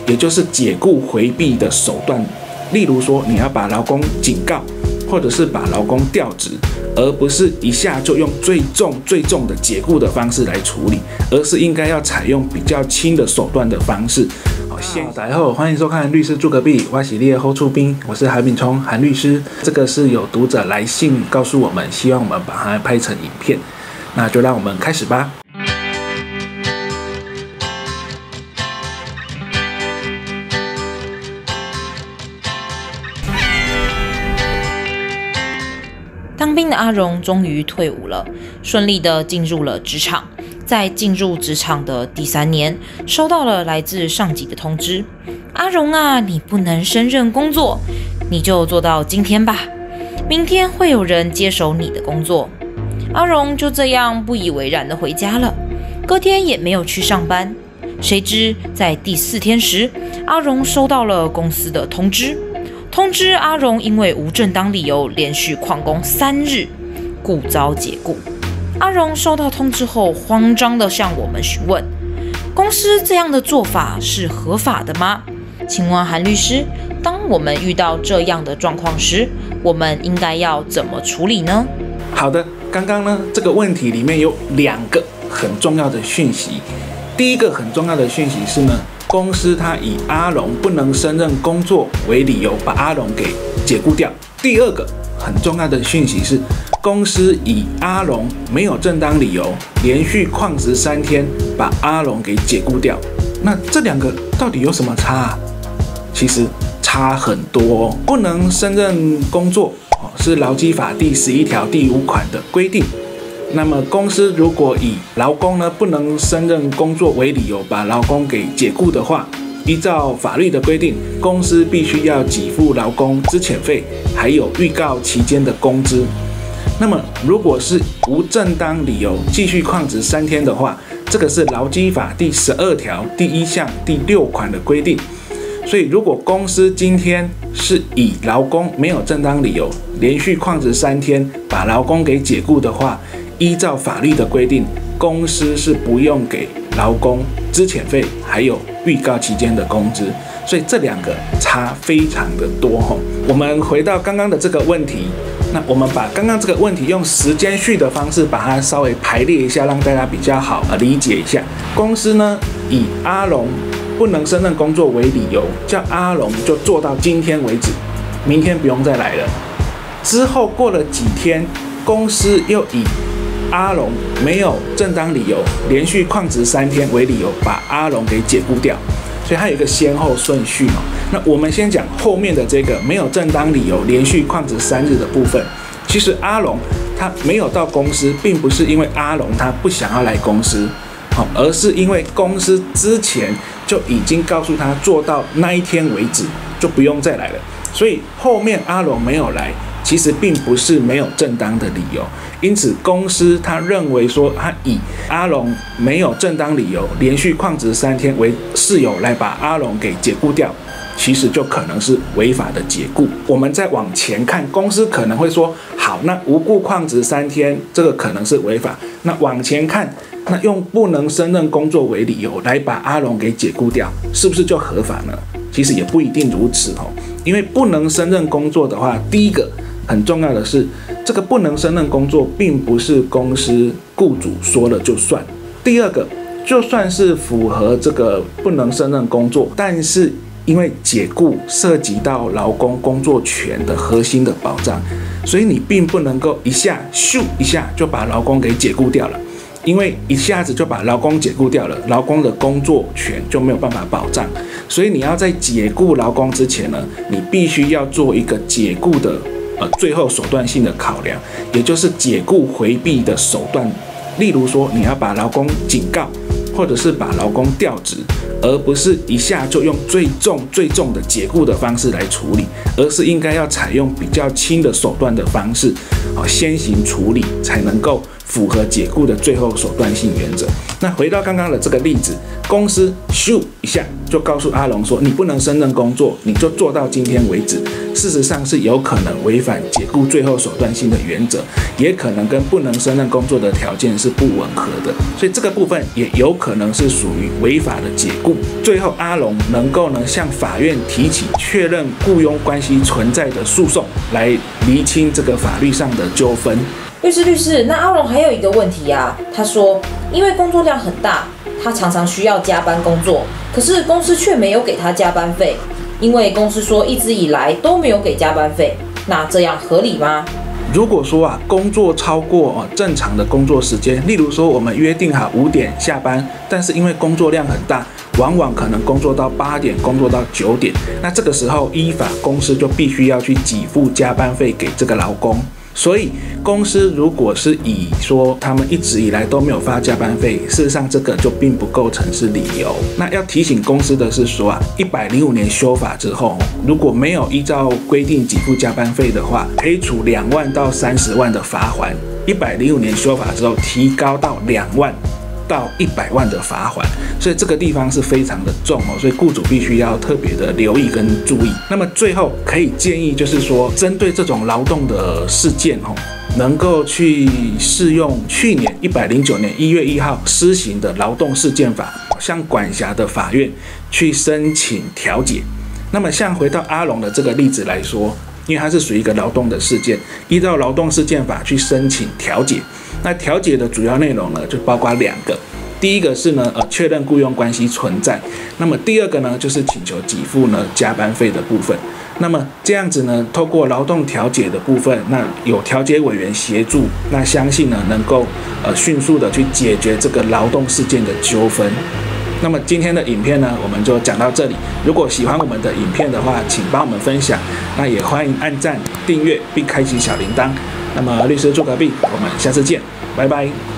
也就是解雇回避的手段。例如说，你要把劳工警告，或者是把劳工调职，而不是一下就用最重的解雇的方式来处理，而是应该要采用比较轻的手段的方式。大家好，欢迎收看律师住隔壁，我是你的好厝边，我是韩炳聪，韩律师。这个是有读者来信告诉我们，希望我们把它拍成影片，那就让我们开始吧。 当兵的阿荣终于退伍了，顺利的进入了职场。在进入职场的第3年，收到了来自上级的通知：阿荣啊，你不能胜任工作，你就做到今天吧，明天会有人接手你的工作。阿荣就这样不以为然的回家了，隔天也没有去上班。谁知在第4天时，阿荣收到了公司的通知阿荣因为无正当理由连续旷工3日，故遭解雇。阿荣收到通知后，慌张地向我们询问：公司这样的做法是合法的吗？请问韩律师，当我们遇到这样的状况时，我们应该要怎么处理呢？ 好的，刚刚呢这个问题里面有2个很重要的讯息。第一个很重要的讯息是呢，公司他以阿荣不能胜任工作为理由，把阿荣给解雇掉。第二个很重要的讯息是，公司以阿荣没有正当理由，连续旷职3天，把阿荣给解雇掉。那这2个到底有什么差啊？其实差很多哦。不能胜任工作是劳基法第11条第5款的规定。那么公司如果以劳工呢不能胜任工作为理由，把劳工给解雇的话，依照法律的规定，公司必须要给付劳工资遣费，还有预告期间的工资。那么如果是无正当理由继续旷职3天的话，这个是劳基法第12条第1项第6款的规定。所以如果公司今天是以劳工没有正当理由连续旷职3天，把劳工给解雇的话，依照法律的规定，公司是不用给劳工资遣费还有预告期间的工资。所以这2个差非常的多吼。我们回到刚刚的这个问题，那我们把刚刚这个问题用时间序的方式把它稍微排列一下，让大家比较好理解一下。公司呢以阿荣不能胜任工作为理由，叫阿荣就做到今天为止，明天不用再来了。之后过了几天，公司又以阿荣没有正当理由连续旷职3天为理由，把阿荣给解雇掉。所以它有一个先后顺序哦。那我们先讲后面的这个没有正当理由连续旷职3日的部分。其实阿荣他没有到公司，并不是因为阿荣他不想要来公司，而是因为公司之前就已经告诉他做到那一天为止就不用再来了。所以后面阿荣没有来，其实并不是没有正当的理由。因此公司他认为说，他以阿荣没有正当理由连续旷职3天为事由来把阿荣给解雇掉，其实就可能是违法的解雇。我们再往前看，公司可能会说，好，那无故旷职3天，这个可能是违法。那往前看，那用不能胜任工作为理由来把阿荣给解雇掉，是不是就合法呢？其实也不一定如此哦。因为不能胜任工作的话，第一个很重要的是，这个不能胜任工作并不是公司雇主说了就算。第二个，就算是符合这个不能胜任工作，但是因为解雇涉及到劳工工作权的核心的保障，所以你并不能够一下咻一下就把劳工给解雇掉了。因为一下子就把劳工解雇掉了，劳工的工作权就没有办法保障。所以你要在解雇劳工之前呢，你必须要做一个解雇的最后手段性的考量，也就是解雇回避的手段。例如说，你要把劳工警告，或者是把劳工调职，而不是一下就用最重的解雇的方式来处理，而是应该要采用比较轻的手段的方式，先行处理，才能够符合解雇的最后手段性原则。那回到刚刚的这个例子，公司咻一下就告诉阿龙说，你不能胜任工作，你就做到今天为止。事实上是有可能违反解雇最后手段性的原则，也可能跟不能胜任工作的条件是不吻合的，所以这个部分也有可能是属于违法的解雇。最后阿龙能够向法院提起确认雇佣关系存在的诉讼，来厘清这个法律上的纠纷。 律师，那阿龙还有一个问题啊，他说因为工作量很大，他常常需要加班工作，可是公司却没有给他加班费，因为公司说一直以来都没有给加班费，那这样合理吗？ 如果说工作超过正常的工作时间，例如说我们约定好5点下班，但是因为工作量很大，往往可能工作到8点，工作到9点，那这个时候依法公司就必须要去给付加班费给这个劳工。所以公司如果是以说他们一直以来都没有发加班费，事实上这个就并不构成是理由。那要提醒公司的是说105年修法之后，如果没有依照规定给付加班费的话，可以处2万到30万的罚锾。105年修法之后提高到2万到100万的罚锾，所以这个地方是非常的重所以雇主必须要特别的留意跟注意。那么最后可以建议就是说，针对这种劳动的事件能够去适用去年109年1月1号施行的劳动事件法，向管辖的法院去申请调解。那么像回到阿龙的这个例子来说，因为它是属于一个劳动的事件，依照劳动事件法去申请调解。那调解的主要内容呢，就包括2个。第一个是确认雇佣关系存在。那么第二个呢，就是请求给付加班费的部分。那么这样子呢，透过劳动调解的部分，那有调解委员协助，那相信能够迅速的去解决这个劳动事件的纠纷。那么今天的影片呢，我们就讲到这里。如果喜欢我们的影片的话，请帮我们分享，那也欢迎按赞、订阅并开启小铃铛。那么律师住隔壁，我们下次见，拜拜。